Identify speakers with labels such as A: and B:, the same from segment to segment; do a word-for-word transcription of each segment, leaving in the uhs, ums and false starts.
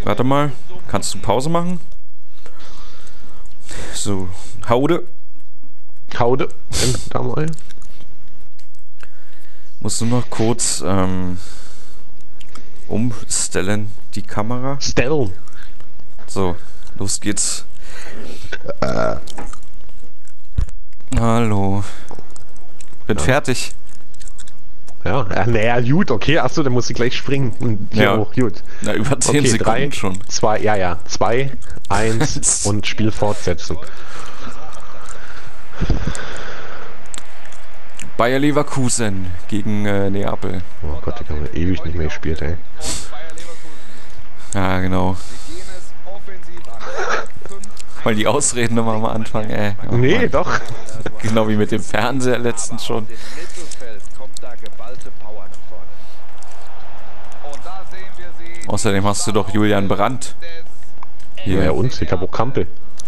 A: Warte mal. Kannst du Pause machen? So, Haude.
B: Haude. Da mal.
A: Musst du noch kurz ähm, umstellen, die Kamera.
B: Stellen.
A: So, los geht's. Äh. Hallo. Bin ja. fertig.
B: Ja, ja, naja, gut, okay. Achso, dann muss ich gleich springen. Und hier
A: ja.
B: hoch, gut.
A: Na, über zehn
B: okay,
A: Sekunden
B: drei,
A: schon.
B: Zwei, ja, ja. Zwei, eins und Spiel fortsetzen.
A: Bayer Leverkusen gegen äh, Neapel.
B: Oh Gott, ich habe ewig nicht mehr gespielt, ey.
A: Ja, genau. Weil die Ausreden immer am Anfang, ey.
B: Oh, nee, Mann. Doch.
A: Genau wie mit dem Fernseher letztens schon. Außerdem hast du doch Julian Brandt.
B: Hier. Ja, und? Ich habe auch Kampel.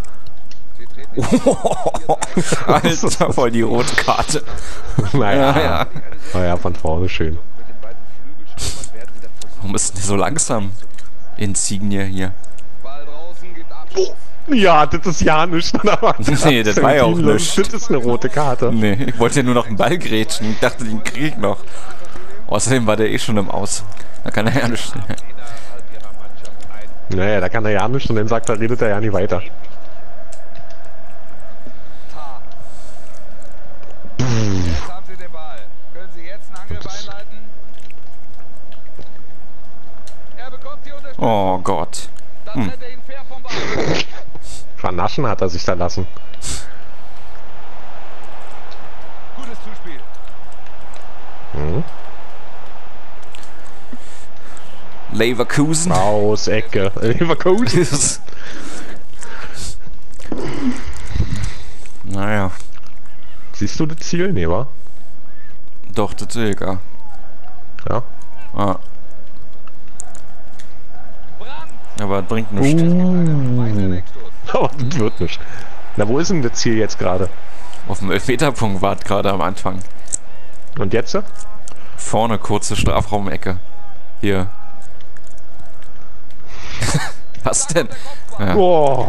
A: Alter, voll die rote Karte.
B: Naja, ja, ja. Naja, von vorne schön.
A: Warum ist denn der so langsam? Insigne hier.
B: Ja, das ist ja nichts.
A: Nee, das war ja auch nichts.
B: Das ist eine rote Karte.
A: Nee, ich wollte ja nur noch einen Ball grätschen. Ich dachte, den krieg ich noch. Außerdem war der eh schon im Aus. Da kann er ja nicht.
B: Naja, da kann er ja nicht und dann sagt er, redet er ja nicht weiter.
A: Oh Gott. Hm.
B: Vernaschen hat er sich da lassen.
C: Gutes Zuspiel.
B: Hm.
A: Leverkusen.
B: Aus Ecke. Leverkusen.
A: Naja.
B: Siehst du das Ziel? Nee, wa?
A: Doch, das sehe ich, ja.
B: Ja.
A: Ah. Aber das bringt nichts.
B: Uh. Oh, das wird nicht. Na, wo ist denn das Ziel jetzt gerade?
A: Auf dem Elfmeterpunkt war es gerade am Anfang.
B: Und jetzt?
A: Vorne kurze Strafraumecke. Hier. Was denn? Ja.
B: Oh.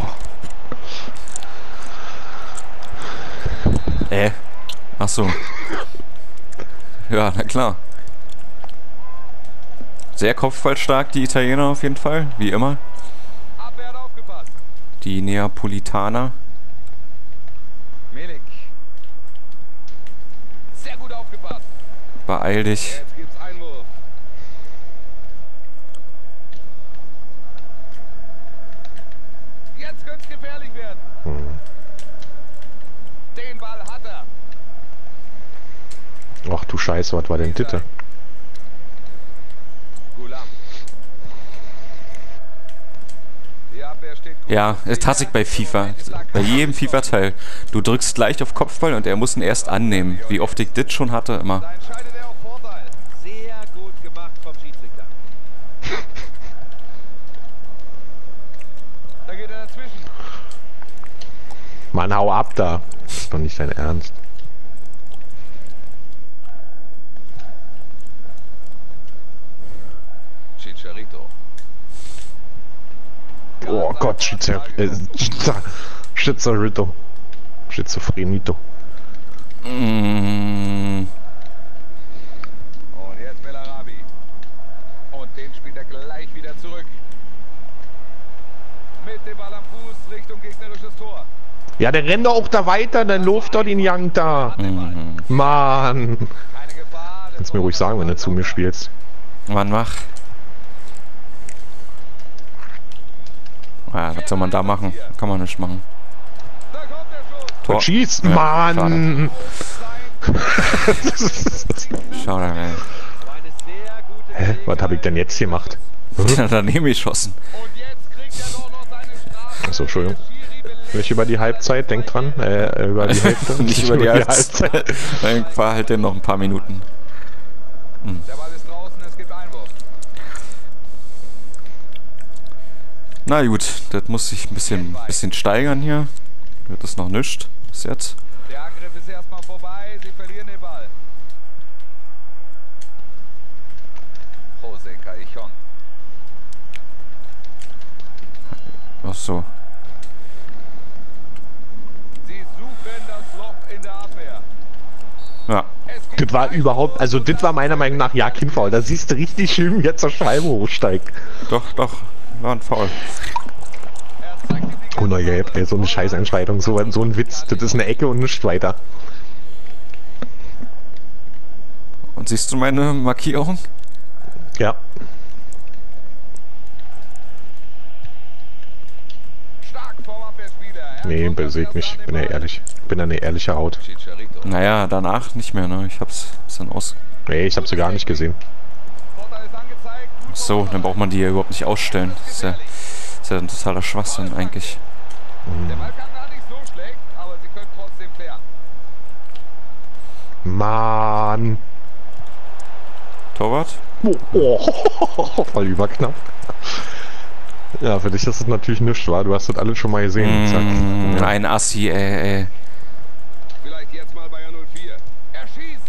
A: Äh. Ach so. Ja, na klar. Sehr kopfballstark, die Italiener auf jeden Fall, wie immer. Die Neapolitaner.
C: Milik. Sehr gut aufgepasst.
A: Beeil dich.
C: Jetzt gibt's Einwurf. Jetzt könnte es gefährlich werden.
B: Hm.
C: Den Ball hat er.
B: Ach du Scheiße, was war denn Titte?
A: Ja, das hasse ich bei FIFA. Bei jedem FIFA-Teil. Du drückst gleich auf Kopfball und er muss ihn erst annehmen. Wie oft ich das schon hatte, immer.
C: Sehr gut gemacht vom Schiedsrichter. Da geht er dazwischen.
B: Mann, hau ab da. Das ist doch nicht dein Ernst.
C: Chicharito.
B: Oh Gott, Schizzer, äh, Schizerito. Schizophreniito.
A: Mm.
C: Und jetzt Bellarabi. Und den spielt er gleich wieder zurück. Mit dem Ball am Fuß Richtung gegnerisches Tor.
B: Ja, der rennt doch auch da weiter, dann läuft doch den Young da.
A: Mhm.
B: Mann.
C: Keine Gefahr.
B: Kannst mir ruhig sagen, wenn du zu mir spielst.
A: Mann, mach. Ja, was soll man da machen? Kann man nicht machen.
C: Da kommt der Schuss.
A: Tor.
B: Schieß,
A: Ja,
B: Mann.
A: Schau da, ey.
C: Eine sehr gute
B: Hä? Was habe ich denn jetzt gemacht?
A: Den hat daneben geschossen.
C: Und jetzt kriegt er doch noch seine Strafe.
B: Achso, Entschuldigung. Nicht über die Halbzeit, denk dran. Äh, über die Hälfte.
A: Nicht über die Halbzeit. Dann war halt denn noch ein paar Minuten. Hm.
C: Der Ball ist draußen, es gibt Einwurf.
A: Na gut, das muss sich ein bisschen, bisschen steigern hier. Wird das noch nicht bis jetzt.
C: Der Angriff ist erstmal vorbei, sie verlieren den Ball. Jose Callejon.
A: so.
C: Sie suchen das Loch in der Abwehr.
A: Ja.
C: Es gibt
B: Das war überhaupt, also das war meiner Meinung nach ja kein Foul. Da siehst du richtig schön, wie er zur Scheibe hochsteigt.
A: Doch, doch. War ein Foul.
C: Er zeigt ihm die
B: Oh na ja, ey, so eine Scheißentscheidung, so, so ein Witz. Das ist eine Ecke und nicht weiter.
A: Und siehst du meine Markierung?
B: Ja.
C: stark vom Abwehrspieler. Er
B: Nee,
C: kommt
B: besiegt
C: erst
B: mich.
C: an den
B: Bin ja
C: Ball.
B: ehrlich. Bin ja eine ehrliche Haut.
C: Chicharito.
A: Naja, danach nicht mehr, ne? Ich hab's ein bisschen aus...
B: Nee, ich hab sie gar nicht gesehen.
C: Vorteil ist angezeigt. Gut
A: Ach so, dann braucht man die ja überhaupt nicht ausstellen. Das ist ja, ist ja ein totaler Schwachsinn eigentlich.
C: Der Ball kam gar nicht so schlecht, aber sie können trotzdem klären.
B: Mann.
A: Torwart?
B: Oh, oh. Voll überknapp. Ja, für dich ist das natürlich nichts, wa? Du hast das alles schon mal gesehen.
A: Mm,
B: Zack.
A: ein Assi, ey, ey.
C: Vielleicht jetzt mal Bayern null vier. Er schießt.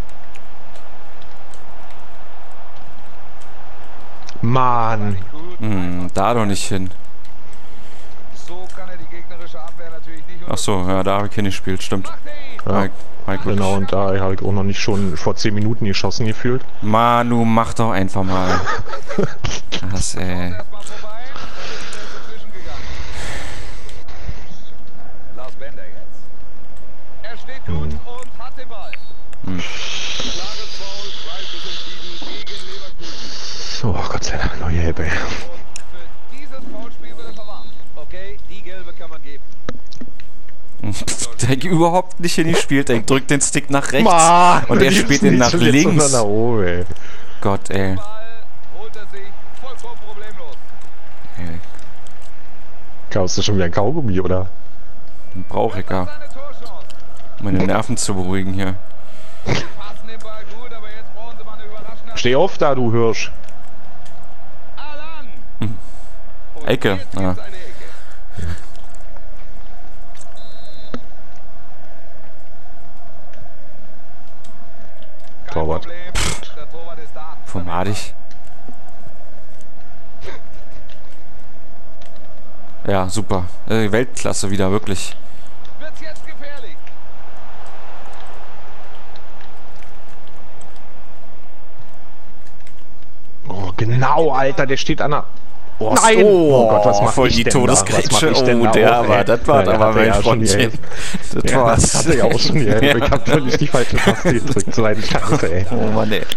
B: Mann.
C: Gut.
A: Hm, da doch nicht hin.
C: So kann er die gegnerische Abwehr natürlich nicht
A: Ach so, ja, da habe ich hingespielt, stimmt.
C: Macht er ihn.
B: Ja,
A: Mike, Mike,
B: genau, und da habe ich auch noch nicht schon vor zehn Minuten geschossen gefühlt.
A: Manu, mach doch einfach mal. Was, ey.
C: Erstmal vorbei. Dann ist er dazwischen gegangen. Lars Bender jetzt. Er steht gut und hat den Ball.
A: Hm.
C: Klares Foul, Freistoß entschieden gegen Leverkusen.
B: So, Gott sei Dank, neue Hilfe.
C: Und für dieses Foulspiel wird er verwarnt. Okay, die gelbe kann man geben.
A: Der hat überhaupt nicht hingespielt, er drückt den Stick nach rechts
B: Mann,
A: und er spielt ihn nach links.
B: Nach oben, ey.
A: Gott, ey.
C: Ball holt er sich vollkommen problemlos.
A: ey.
B: Kaufst du schon wieder ein Kaugummi, oder?
A: Brauche ich ja,
C: Seine Torchance.
A: um meine Nerven zu beruhigen hier.
C: Sie passen den Ball gut, aber jetzt brauchen sie mal eine überraschende
B: Steh auf da, du Hirsch.
C: Alan. Und
A: Ecke,
C: jetzt gibt's
A: ja.
C: eine Ecke. Kein
B: Torwart.
C: Problem. Der Torwart ist da.
A: Formatig. Ja, super. Äh, Weltklasse wieder, wirklich.
C: Wird's jetzt gefährlich.
B: Oh, genau, Alter, der steht an der...
A: Oh,
B: Nein! Oh Gott, was mach
A: voll
B: ich
A: die
B: denn da? Was
A: Todesgrätsche.
B: mach ich denn
A: Oh,
B: da
A: der
B: auch,
A: war,
B: ey?
A: das war
B: Ja,
A: aber
B: hat er
A: mein
B: ja schon
A: Freundchen.
B: die
A: Das
B: Ja,
A: war's.
B: das hatte ich auch schon hier.
A: Ja.
B: Ich hab völlig die falsche Taste gedrückt. So eine Scheiße, ey.
A: Oh Mann, ey.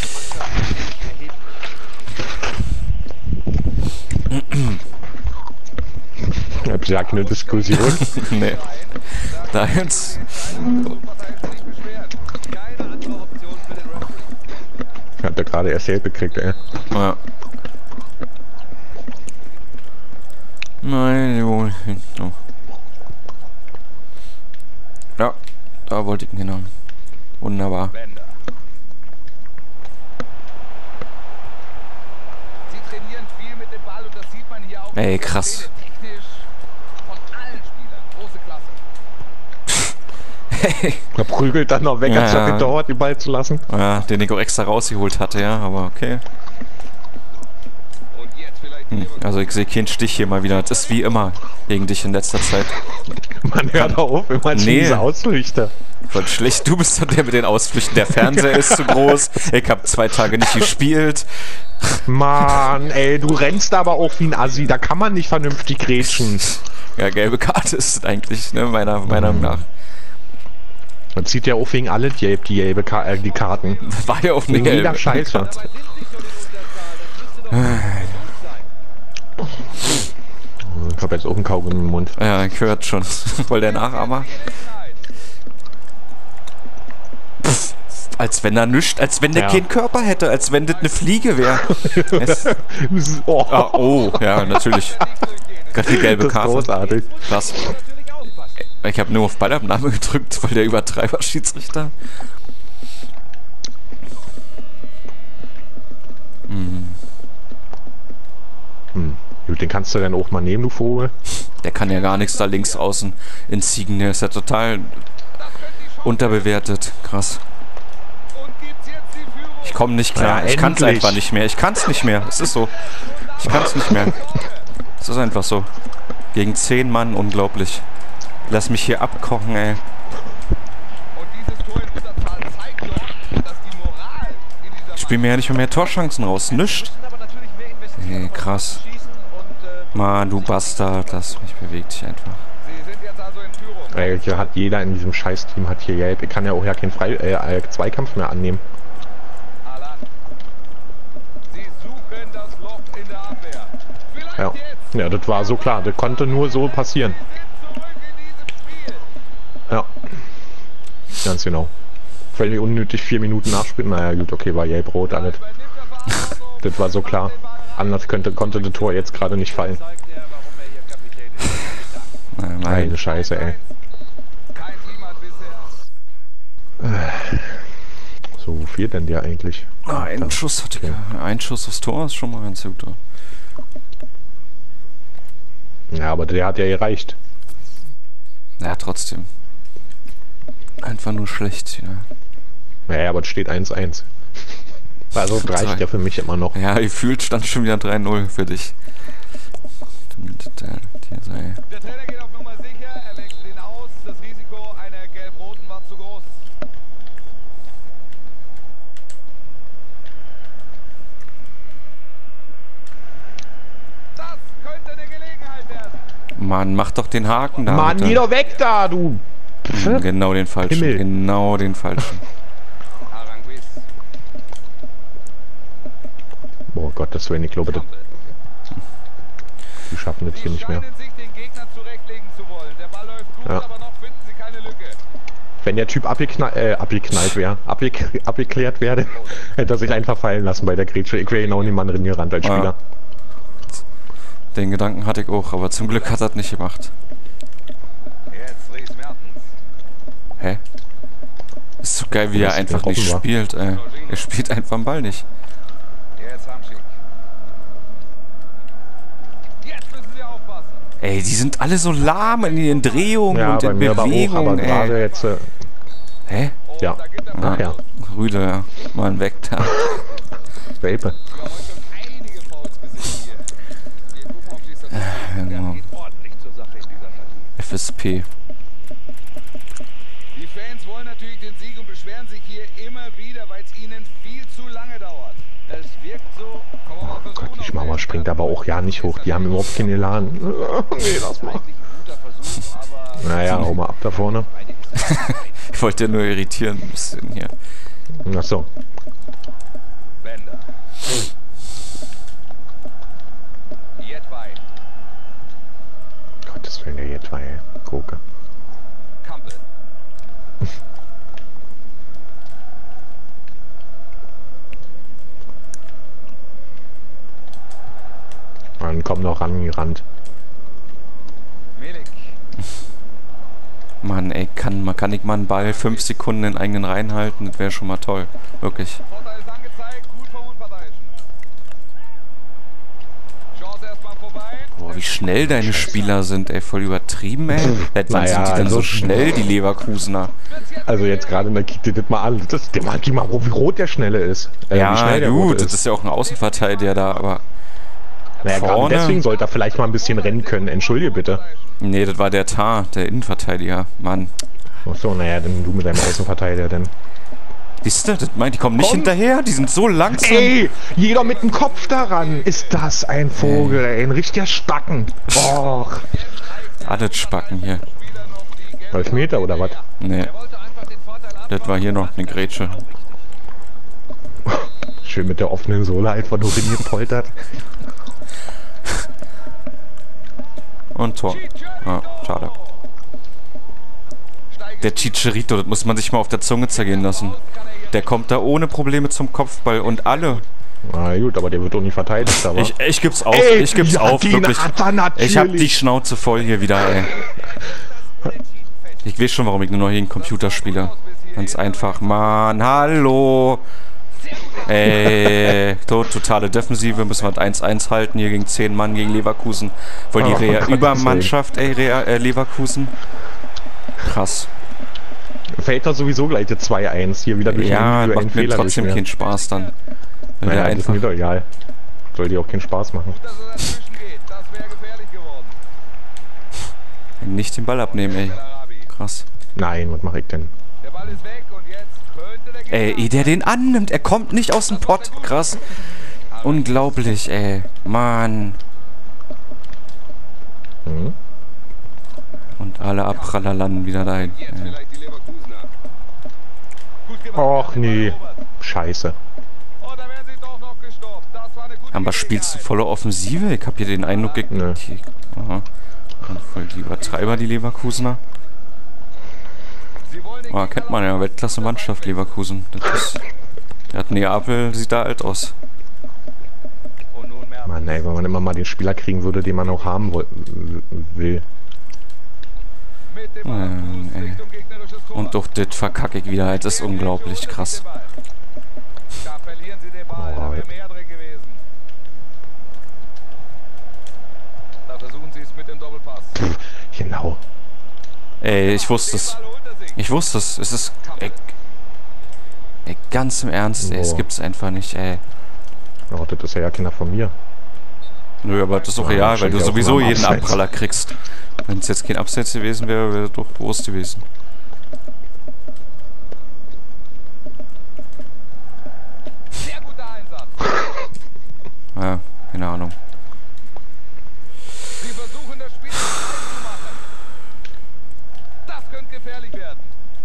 B: Ich hab ja keine Diskussion.
A: Nee. Da jetzt.
C: Verteidiger nicht beschwert. Keine andere Option für den Referee.
B: Ich hab da gerade erst Geld gekriegt, ey.
A: Ja. Nein, jo. Oh. Ja, da wollte ich ihn genau. Wunderbar.
C: Bender. Sie trainieren viel mit dem Ball und das sieht man hier auch.
A: Ey, krass.
C: Technisch von allen Spielern. Große Klasse.
A: Hey.
B: Er prügelt dann noch weg,
A: Ja,
B: als er
A: ja.
B: gedauert, den Ball zu lassen.
A: Ja, den ich auch extra rausgeholt hatte, ja, aber okay.
C: Und jetzt vielleicht die
A: Hm. Also ich sehe keinen Stich hier mal wieder. Das ist wie immer gegen dich in letzter Zeit.
B: Man hört auf, immer
A: Nee.
B: diese Ausflüchte.
A: Voll schlecht. Du bist dann der mit den Ausflüchten. Der Fernseher ist zu groß. Ich habe zwei Tage nicht gespielt.
B: Mann, ey, du rennst aber auch wie ein Assi. Da kann man nicht vernünftig grätschen.
A: Ja, gelbe Karte ist es eigentlich, ne, meiner meiner Meinung nach.
B: Man zieht ja auch wegen alle die, die gelbe Ka äh, die Karten.
A: Das war ja auch eine
B: Wegen jeder
A: gelbe
B: Scheiße.
A: Karte.
C: Dabei sind nicht so die Unterzahl. Das müsste doch sein.
B: Ich hab jetzt auch einen Kaugummi im Mund.
A: Ja, ich hört schon. Voll der Nachahmer. Pff, als wenn er nüscht, als wenn der
B: Ja.
A: keinen Körper hätte, als wenn das eine Fliege wäre. Es-
B: Oh,
A: Ah, oh, ja, natürlich. Gerade die gelbe
B: das ist
A: Karte.
B: großartig.
A: Krass.
C: Natürlich aufpassen.
A: Ich habe nur auf Ballabnahme gedrückt, weil der Übertreiber Schiedsrichter.
B: Hm. Gut, den kannst du dann auch mal nehmen, du Vogel.
A: Der kann ja gar nichts da links außen in Ziegen. Der ist ja total
C: Das könnte die Chance
A: unterbewertet. Krass.
C: und gibt's jetzt die Führung.
A: Ich komme nicht klar.
B: Ja,
A: ich kann es
B: endlich.
A: einfach nicht mehr. Ich kann es nicht mehr. Es ist so. Ich kann es nicht mehr. Es ist einfach so. Gegen zehn Mann, unglaublich. Lass mich hier abkochen, ey.
C: Und dieses Tor in Unterzahl zeigt doch, dass die Moral in dieser
A: Ich spiel mir ja nicht mehr, mehr Torchancen raus. Nischt.
C: aber natürlich mehr investieren,
A: Ey, krass.
C: schießen und äh,
A: Mann, du Bastard. Lass mich, beweg dich einfach.
C: sie sind jetzt also in Führung.
B: Ey, hier hat jeder in diesem Scheiß-Team hat hier gelb. Ich kann ja auch ja keinen Frei äh, Zweikampf mehr annehmen.
C: Alan. Sie suchen das Loch in der Abwehr. Vielleicht
B: Ja.
C: jetzt.
B: Ja, das war so klar. Das konnte nur so passieren.
C: Sie sind zurück in diesem Spiel.
B: Ja. Ganz genau. Weil wir unnötig vier Minuten nachspielen. Naja, gut, okay, war gelb-rot alles.
C: Übernimmt er Verantwortung.
B: Das war so klar. Anders könnte, konnte das Tor jetzt gerade nicht fallen.
C: Zeigt er, warum er hier Kapitän ist.
A: Nein,
B: Meine
A: nein.
B: Scheiße, ey.
C: Kein Team hat bisher.
B: So, wo fehlt denn der eigentlich?
A: Ah, ein Schuss hatte
B: Okay.
A: ich. Ein Schuss aufs Tor ist schon mal ganz gut.
B: Ja, aber der hat ja gereicht.
A: Ja, trotzdem. Einfach nur schlecht, ja.
B: Naja, aber es steht eins eins. Also das reicht ja für mich immer noch.
A: Ja, gefühlt stand schon wieder drei null für dich. Hier sei.
C: Der Trainer geht auf Nummer sicher, er wechselt ihn aus. Das Risiko einer gelb-roten war zu groß. Das könnte eine Gelegenheit werden.
A: Mann, mach doch den Haken da.
B: Mann,
A: bitte.
B: geh doch weg da, du!
A: Mhm, Genau den falschen.
B: Himmel.
A: Genau den falschen.
C: Aranguiz.
B: Oh Gott, das wäre nicht, glaube ich, die schaffen das hier nicht mehr.
C: Scheinen sich den Gegner zurechtlegen zu wollen. Der Ball läuft gut,
B: Ja.
C: aber noch finden sie keine Lücke.
B: Wenn der Typ abgeknallt, äh, abgeknallt wäre, abge abgeklärt wäre, hätte er sich einfach fallen lassen bei der Grätsche. Ich wäre genau in den Mann gerannt als
A: Ja.
B: Spieler.
A: Den Gedanken hatte ich auch, aber zum Glück hat er das nicht gemacht.
C: Jetzt Ries Mertens.
A: Hä? Ist so geil, wie
B: Ja,
A: er
B: dass
A: einfach
B: der
A: nicht
B: offen war.
A: spielt, ey. Er spielt einfach den Ball nicht.
C: Jetzt Hamschick. Jetzt müssen sie aufpassen.
A: Ey, die sind alle so lahm in ihren Drehungen
B: Ja,
A: und
B: bei
A: in
B: mir aber auch, aber
A: Bewegungen,
B: gerade
A: ey.
B: jetzt, äh,
A: Hä?
B: ja,
C: Da gibt er
B: ach ja,
A: Rüde, ja. Mann, weg da.
B: Welpe.
C: Wir haben heute schon einige Fouls gesehen hier. Wir gucken auf die Statistik.
A: genau.
C: Der geht ordentlich zur Sache in dieser Partie.
A: F S P.
C: Die Fans wollen natürlich den Sieg und beschweren sich hier immer wieder, weil es ihnen viel zu lange dauert. Es wirkt so. Komm, wir mal versuchen,
B: Gott, die
C: ob
B: Mauer
C: wir-
B: springt aber auch ja nicht hoch. Die haben überhaupt keine Elan. Nee, lass mal.
C: Eigentlich ein guter Versuch, aber
B: Naja, hau mal ab da vorne.
A: Ich wollte ja nur irritieren ein bisschen hier.
B: Ach so.
C: Bender. Jedwai.
B: Gottes Willen, der jetzt war, ey. Gucke.
C: Kampel.
B: Dann komm noch rangerannt.
C: Milik.
A: Mann, ey, kann, man kann nicht mal einen Ball fünf Sekunden in eigenen Reihen halten, das wäre schon mal toll. Wirklich.
C: Vorteil ist angezeigt, gut vom Unparteiischen. Chance erstmal vorbei.
A: Boah, wie schnell deine Spieler sind, ey, voll übertrieben, ey. Seit wann
B: Naja,
A: sind die denn
B: also-
A: so schnell, die Leverkusener?
B: Also jetzt gerade, da kick dir das mal an. Das, der mal, gib mal, wie rot der Schnelle ist. Äh, wie
A: Ja,
B: schnell der
A: gut,
B: Rote
A: das ist ja auch ein Außenverteidiger da, aber...
B: Naja, gerade
A: vorne.
B: deswegen sollte er vielleicht mal ein bisschen rennen können. Entschuldige bitte.
A: Nee, das war der Tar, der Innenverteidiger. Mann.
B: Achso, naja, dann du mit deinem Außenverteidiger denn.
A: Siehst du, das meint, die kommen nicht
B: Komm.
A: hinterher, die sind so langsam.
B: Ey, jeder mit dem Kopf daran. Ist das ein Vogel, ey. Ein richtiger Stacken. Och.
A: Alles Spacken hier.
B: Elf Meter oder was?
A: Nee,
C: Wollte einfach den Vorteil ab.
A: das war hier noch eine Grätsche.
B: Schön mit der offenen Sohle einfach nur hingepoltert.
A: Und Tor. Ja, schade. Der Chicharito, das muss man sich mal auf der Zunge zergehen lassen. Der kommt da ohne Probleme zum Kopfball und alle.
B: Na gut, aber der wird doch nicht verteidigt, aber.
A: Ich, ich gib's auf,
B: Ey,
A: ich gib's
B: ja,
A: auf,
B: den
A: wirklich.
B: hat er natürlich.
A: Ich hab die Schnauze voll hier wieder, ey. Ich weiß schon, warum ich nur noch hier einen Computer spiele. Ganz einfach. Mann, hallo. Ey, to totale Defensive, müssen wir eins eins halten hier gegen zehn Mann gegen Leverkusen. Voll die
B: Oh,
A: Rea
B: Gottes
A: Übermannschaft, ey, Rea äh, Leverkusen. Krass.
B: Fällt da sowieso gleich der zwei eins hier wieder durch
A: Ja,
B: einen
A: macht mir
B: Fehler
A: trotzdem
B: durch
A: keinen Spaß dann. Wenn der
B: Naja, das ist
A: einfach.
B: mir doch egal. Soll dir auch keinen Spaß machen.
C: Dass es dazwischen geht, das wäre gefährlich geworden.
A: nicht den Ball abnehmen, ey. Krass.
B: Nein, was mache ich denn?
C: Der Ball ist weg und jetzt könnte der Gegner...
A: Ey, der den annimmt, er kommt nicht aus dem Pott. Krass. Unglaublich, ey. Mann.
B: Hm?
A: Und alle abprallerlanden wieder dahin.
C: Jetzt
A: Ja.
C: vielleicht die Leverkusener. Gut gemacht.
B: Och nee. Scheiße.
C: Oh, da wären sie doch noch gestoppt. Das war eine gute
A: Aber spielst du volle Offensive? Ich hab hier den Eindruck gekriegt.
B: Nö.
A: Aha. Und voll die Übertreiber, die Leverkusener.
C: Sie wollen den
A: Ah, kennt man ja, Weltklasse-Mannschaft Leverkusen. Das ist, der hat Neapel, sieht da alt aus.
C: Und nunmehr
B: Mann, ey, wenn man immer mal den Spieler kriegen würde, den man auch haben woll- will.
C: mit dem Ball
A: Ähm,
C: Fuß
A: ey.
C: Richtung gegnerisches Tor.
A: Und durch das verkacke ich wieder. Das ist unglaublich krass.
C: Da verlieren sie den Ball. Da wäre mehr drin gewesen. Da versuchen sie es mit dem Doppelpass.
B: Genau.
A: Ey, ich wusste es.
C: Ball holt er sich.
A: Ich wusste es. Es ist... Ey, ey, ganz im Ernst, ey. Es
B: Boah.
A: gibt's einfach nicht, ey.
B: Oh, das ist ja ja keiner von mir.
A: Nö, aber das ist auch
B: Ja,
A: real, weil du
B: wahrscheinlich auch
A: sowieso
B: nur am
A: jeden
B: Abseits.
A: Abpraller kriegst. Wenn es jetzt kein Abseits gewesen wäre, wäre doch Wurst gewesen.
C: Sehr guter Einsatz.
A: Ja, keine Ahnung.
C: Sie versuchen das Spiel frei zu machen. Das könnte gefährlich werden.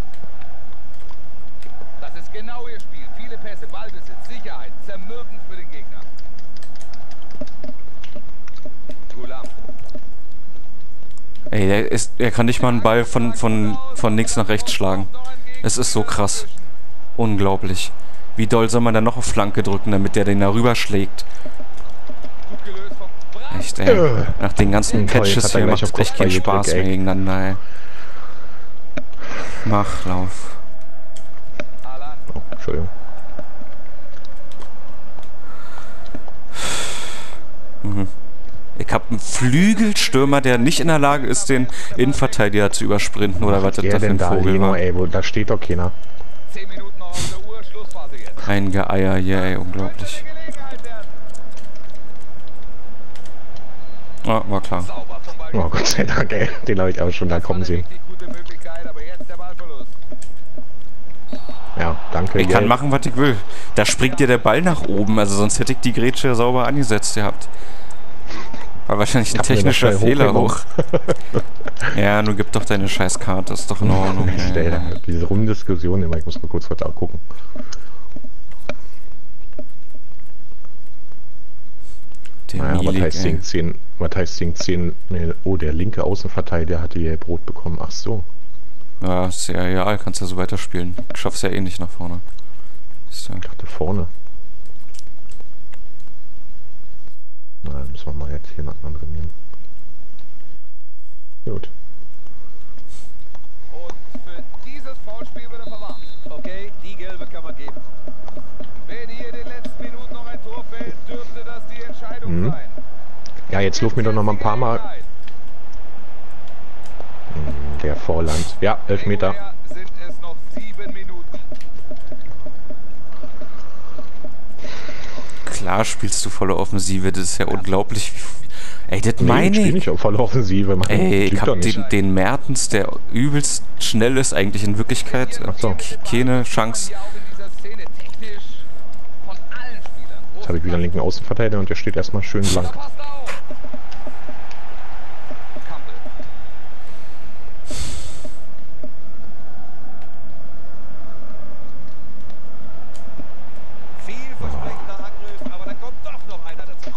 C: Das ist genau ihr Spiel. Viele Pässe, Ballbesitz, Sicherheit, zermürbend für den Gegner. Gulam.
A: Ey, der ist, er kann nicht mal einen Ball von, von, von links nach rechts schlagen. Es ist so krass. Unglaublich. Wie doll soll man dann noch auf Flanke drücken, damit der den da rüberschlägt?
C: Gut gelöst vom Brand.
A: Echt, ey.
B: Äh.
A: Nach den ganzen
B: Toll,
A: Patches
B: hat er
A: hier
B: gleich
A: macht
B: auf
A: es echt
B: Kopfball
A: keinen Spaß
B: gedrückt,
A: mehr
B: ey.
A: gegeneinander, ey. Mach, lauf.
C: Alan.
B: Oh, Entschuldigung.
A: Ich hab einen Flügelstürmer, der nicht in der Lage ist, den Innenverteidiger zu übersprinten, oder was das
B: Wer
A: da für
B: denn
A: ein
B: da?
A: Vogel
B: Leno,
A: war.
B: ey, wo, da steht doch keiner.
C: Zehn Minuten noch auf der Uhr. Schlussphase jetzt.
A: Ein Geeier hier, ey, unglaublich.
C: Gelegenheit werden.
A: Ah, war klar.
C: Sauber vom Ball.
B: Oh Gott sei Dank, ey. Den habe ich auch schon da kommen sehen.
C: Richtig gute Möglichkeit, aber jetzt der Ballverlust.
B: Ja, danke.
A: Ich kann
B: Gell.
A: machen, was ich will. Da springt dir der Ball nach oben, also sonst hätte ich die Grätsche sauber angesetzt gehabt. War wahrscheinlich ein
B: hab mir das
A: technischer
B: schnell
A: Fehler
B: hochgenommen.
A: hoch. Ja, nun gib doch deine scheiß Karte, ist doch in Ordnung.
B: Echt, ey,
A: ey.
B: diese Rumdiskussion immer, ich muss mal kurz was gucken.
A: Der
B: Naja, was
A: Milik,
B: heißt
A: ey.
B: Ding zehn? Was heißt Ding zehn? Nee, oh, der linke Außenverteidiger hatte hier Brot bekommen. Ach so.
A: Ja, ist ja real, kannst ja so weiterspielen. Schaffst ja eh nicht nach vorne. Ist ja.
B: Ich dachte vorne. Na, dann müssen wir mal jetzt hier einen anderen nehmen. Gut.
C: Und für dieses Foulspiel wird er verwarnt. Okay, die gelbe kann man geben. Wenn hier in den letzten Minuten noch ein Tor fällt, dürfte das die Entscheidung
B: Mhm.
C: sein.
B: Ja, jetzt luft mir doch noch mal ein paar Mal. Hm, Der Vorland. Ja, elf Meter.
C: Regulär sind es noch sieben Minuten.
A: Klar spielst du volle Offensive, das ist ja unglaublich. Ey, das
B: Nee, ich
A: meine
B: spiel
A: ich.
B: nicht auf volle Offensive. Mann.
A: Ey, ich
B: Lügt doch
A: hab
B: nicht.
A: den, den Mertens, der übelst schnell ist, eigentlich in Wirklichkeit.
B: Ach so.
A: K- Keine Chance.
C: Die auch in dieser Szene technisch von allen Spielern.
B: Jetzt habe ich wieder einen linken Außenverteidiger und der steht erstmal schön
C: Da
B: blank.
C: passt er auf. Campbell. Vielversprechender Angriff, aber dann kommt doch noch einer dazu.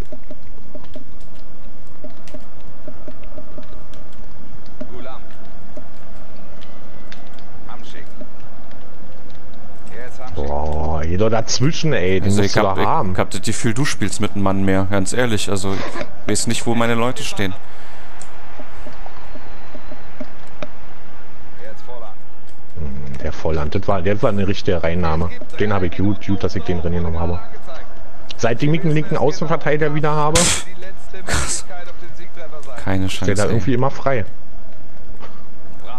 C: Gulam. Hamschick. Jetzt Hamschick.
B: Boah, jeder dazwischen, ey, den
A: Also
B: musst
A: ich
B: du
A: hab,
B: da
A: ich,
B: haben.
A: ich hab das Gefühl, du spielst mit einem Mann mehr, ganz ehrlich. Also ich weiß nicht, wo meine Leute stehen.
C: Jetzt Vorland.
B: Hm, Der Volland, das war, das war eine richtige Reinnahme. Den habe ich gut, gut, dass ich den drin genommen habe. Seitdem ich einen linken Außenverteidiger wieder habe,
C: Die letzte Möglichkeit auf den Siegtreffer sein.
A: Keine
B: ist der
A: Chance.
B: da
A: Ey.
B: irgendwie immer frei.
C: Brandt.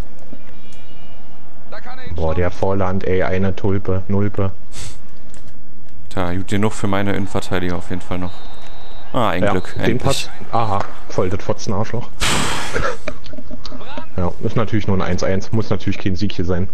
C: Da kann er ihn
B: Boah, der Vorland, ey, eine Tulpe, Nulpe.
A: Tja, gut genug für meine Innenverteidiger auf jeden Fall noch. Ah, ein
B: Ja,
A: Glück,
B: den
A: endlich.
B: Pass. Aha, voll das Fotzen-Arschloch. Ja, ist natürlich nur ein eins eins. Muss natürlich kein Sieg hier sein.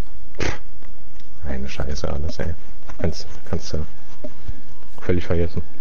B: Eine Scheiße alles, ey. Kannst, kannst du völlig vergessen.